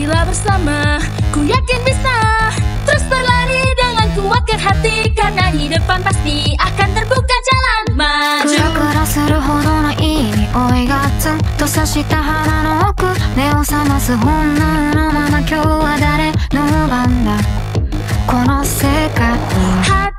Bila bersama, ku yakin bisa terus berlari dengan kuatkan hati, karena di depan pasti akan terbuka jalan maju. クラクラするほどのいい匂いがツンと刺した鼻の奥、目を覚ます本能のまま今日は誰の番だこの世界。